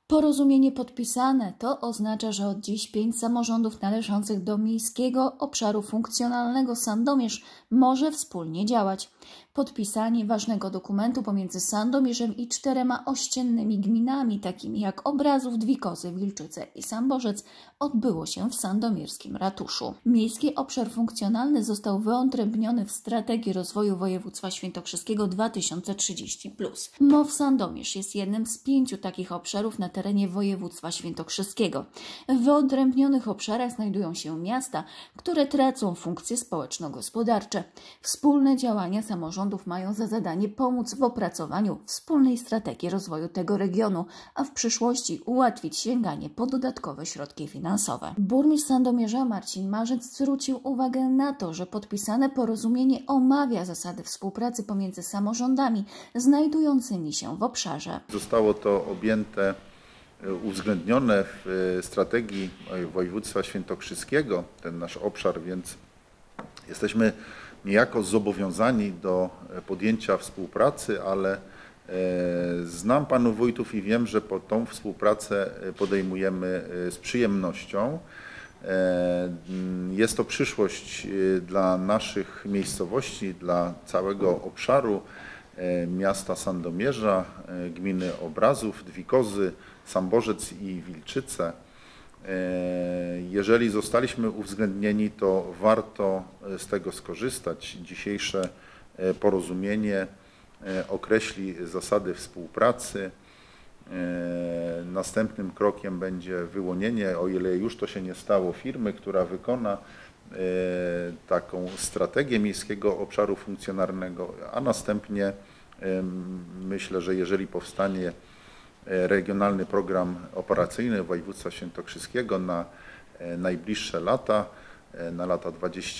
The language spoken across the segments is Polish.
Porozumienie podpisane to oznacza, że od dziś 5 samorządów należących do Miejskiego Obszaru Funkcjonalnego Sandomierz może wspólnie działać. Podpisanie ważnego dokumentu pomiędzy Sandomierzem i 4 ościennymi gminami, takimi jak Obrazów, Dwikozy, Wilczyce i Samborzec, odbyło się w sandomierskim ratuszu. Miejski Obszar Funkcjonalny został wyodrębniony w Strategii Rozwoju Województwa Świętokrzyskiego 2030+. MOW Sandomierz jest jednym z 5 takich obszarów na terenie województwa świętokrzyskiego. W wyodrębnionych obszarach znajdują się miasta, które tracą funkcje społeczno-gospodarcze. Wspólne działania samorządów mają za zadanie pomóc w opracowaniu wspólnej strategii rozwoju tego regionu, a w przyszłości ułatwić sięganie po dodatkowe środki finansowe. Burmistrz Sandomierza Marcin Marzec zwrócił uwagę na to, że podpisane porozumienie omawia zasady współpracy pomiędzy samorządami znajdującymi się w obszarze. Zostało to objęte, uwzględnione w strategii województwa świętokrzyskiego, ten nasz obszar, więc jesteśmy niejako zobowiązani do podjęcia współpracy, ale znam panów wójtów i wiem, że tą współpracę podejmujemy z przyjemnością. Jest to przyszłość dla naszych miejscowości, dla całego obszaru miasta Sandomierza, gminy Obrazów, Dwikozy, Samborzec i Wilczyce. Jeżeli zostaliśmy uwzględnieni, to warto z tego skorzystać. Dzisiejsze porozumienie określi zasady współpracy. Następnym krokiem będzie wyłonienie, o ile już to się nie stało, firmy, która wykona taką strategię Miejskiego Obszaru Funkcjonalnego, a następnie myślę, że jeżeli powstanie regionalny program operacyjny województwa świętokrzyskiego na najbliższe lata, na lata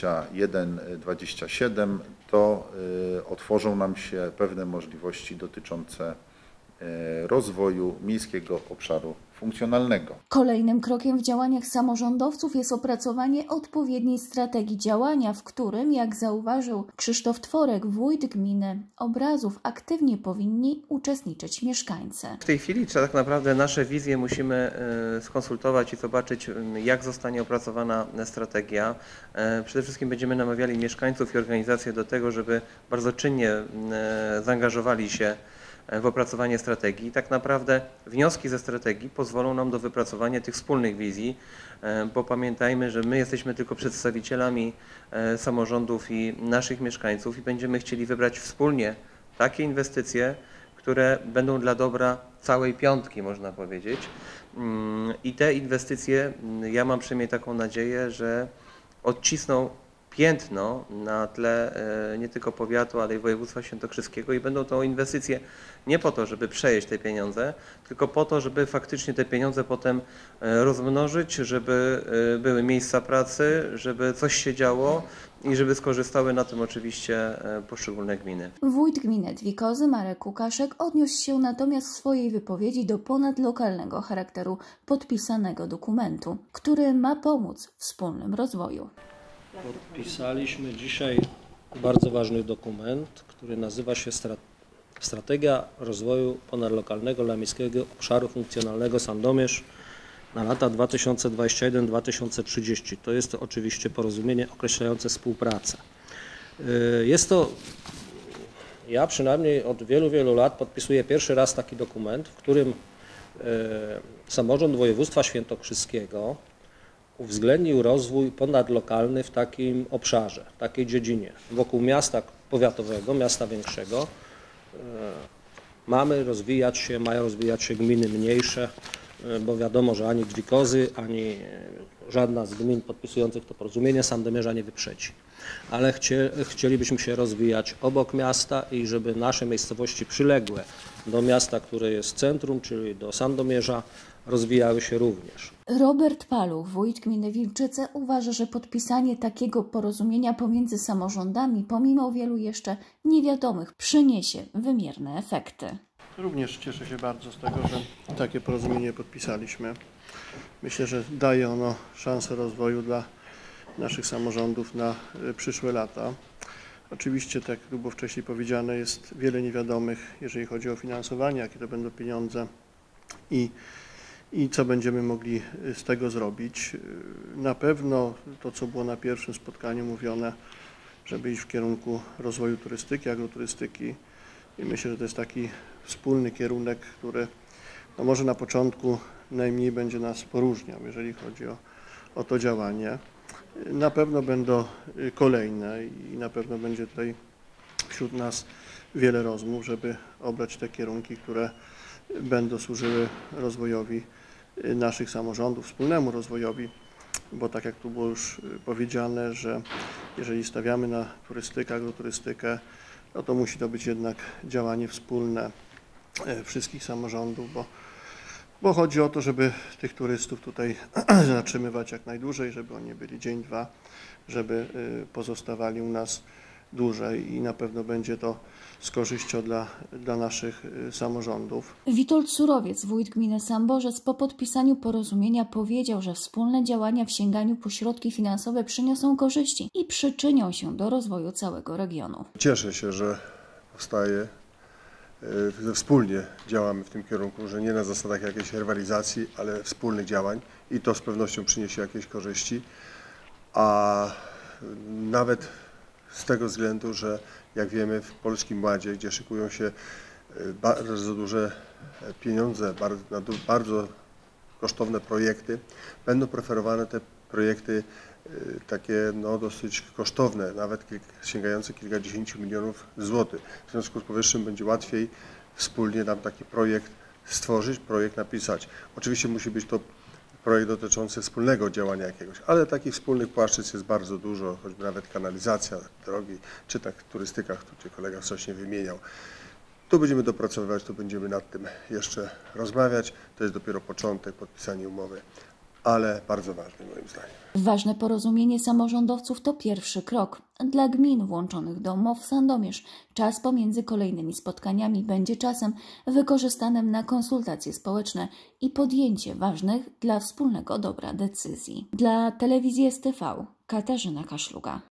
21-27, to otworzą nam się pewne możliwości dotyczące rozwoju Miejskiego Obszaru Funkcjonalnego. Kolejnym krokiem w działaniach samorządowców jest opracowanie odpowiedniej strategii działania, w którym, jak zauważył Krzysztof Tworek, wójt gminy Obrazów, aktywnie powinni uczestniczyć mieszkańcy. W tej chwili tak naprawdę nasze wizje musimy skonsultować i zobaczyć, jak zostanie opracowana strategia. Przede wszystkim będziemy namawiali mieszkańców i organizacje do tego, żeby bardzo czynnie zaangażowali się w opracowanie strategii. Tak naprawdę wnioski ze strategii pozwolą nam do wypracowania tych wspólnych wizji, bo pamiętajmy, że my jesteśmy tylko przedstawicielami samorządów i naszych mieszkańców i będziemy chcieli wybrać wspólnie takie inwestycje, które będą dla dobra całej piątki, można powiedzieć. I te inwestycje, ja mam przynajmniej taką nadzieję, że odcisną piętno na tle nie tylko powiatu, ale i województwa świętokrzyskiego i będą to inwestycje nie po to, żeby przejeść te pieniądze, tylko po to, żeby faktycznie te pieniądze potem rozmnożyć, żeby były miejsca pracy, żeby coś się działo i żeby skorzystały na tym oczywiście poszczególne gminy. Wójt gminy Dwikozy Marek Łukaszek odniósł się natomiast w swojej wypowiedzi do ponadlokalnego charakteru podpisanego dokumentu, który ma pomóc w wspólnym rozwoju. Podpisaliśmy dzisiaj bardzo ważny dokument, który nazywa się Strategia Rozwoju Ponadlokalnego dla Miejskiego Obszaru Funkcjonalnego Sandomierz na lata 2021-2030. To jest to oczywiście porozumienie określające współpracę. Ja przynajmniej od wielu lat podpisuję pierwszy raz taki dokument, w którym samorząd województwa świętokrzyskiego uwzględnił rozwój ponadlokalny w takim obszarze, w takiej dziedzinie. Wokół miasta powiatowego, miasta większego mają rozwijać się gminy mniejsze, bo wiadomo, że ani Dwikozy, ani żadna z gmin podpisujących to porozumienie Sandomierza nie wyprzedzi. Ale chcielibyśmy się rozwijać obok miasta i żeby nasze miejscowości przyległe do miasta, które jest centrum, czyli do Sandomierza, rozwijały się również. Robert Paluch, wójt gminy Wilczyce, uważa, że podpisanie takiego porozumienia pomiędzy samorządami, pomimo wielu jeszcze niewiadomych, przyniesie wymierne efekty. Również cieszę się bardzo z tego, że takie porozumienie podpisaliśmy. Myślę, że daje ono szansę rozwoju dla naszych samorządów na przyszłe lata. Oczywiście, tak jak było wcześniej powiedziane, jest wiele niewiadomych, jeżeli chodzi o finansowanie, jakie to będą pieniądze i i co będziemy mogli z tego zrobić. Na pewno to, co było na pierwszym spotkaniu mówione, żeby iść w kierunku rozwoju turystyki, agroturystyki i myślę, że to jest taki wspólny kierunek, który no może na początku najmniej będzie nas poróżniał, jeżeli chodzi o to działanie. Na pewno będą kolejne i na pewno będzie tutaj wśród nas wiele rozmów, żeby obrać te kierunki, które będą służyły rozwojowi naszych samorządów, wspólnemu rozwojowi, bo tak jak tu było już powiedziane, że jeżeli stawiamy na turystykę, agroturystykę, no to musi to być jednak działanie wspólne wszystkich samorządów, bo chodzi o to, żeby tych turystów tutaj zatrzymywać jak najdłużej, żeby oni byli dzień, dwa, żeby pozostawali u nas dłużej i na pewno będzie to z korzyścią dla naszych samorządów. Witold Surowiec, wójt gminy Samborzec, po podpisaniu porozumienia powiedział, że wspólne działania w sięganiu po środki finansowe przyniosą korzyści i przyczynią się do rozwoju całego regionu. Cieszę się, że powstaje, że wspólnie działamy w tym kierunku, że nie na zasadach jakiejś rywalizacji, ale wspólnych działań i to z pewnością przyniesie jakieś korzyści, a nawet z tego względu, że jak wiemy w Polskim Ładzie, gdzie szykują się bardzo duże pieniądze, bardzo kosztowne projekty, będą preferowane te projekty takie no, dosyć kosztowne, nawet sięgające kilkadziesięciu milionów złotych. W związku z powyższym będzie łatwiej wspólnie nam taki projekt stworzyć, projekt napisać. Oczywiście musi być to projekt dotyczący wspólnego działania jakiegoś, ale takich wspólnych płaszczyzn jest bardzo dużo, choćby nawet kanalizacja, drogi, czy tak turystyka, gdzie kolega wcześniej wymieniał. Tu będziemy dopracowywać, tu będziemy nad tym jeszcze rozmawiać. To jest dopiero początek, podpisanie umowy, ale bardzo ważny moim zdaniem. Ważne porozumienie samorządowców to pierwszy krok. Dla gmin włączonych do MOW Sandomierz czas pomiędzy kolejnymi spotkaniami będzie czasem wykorzystanym na konsultacje społeczne i podjęcie ważnych dla wspólnego dobra decyzji. Dla telewizji STV Katarzyna Kaszluga.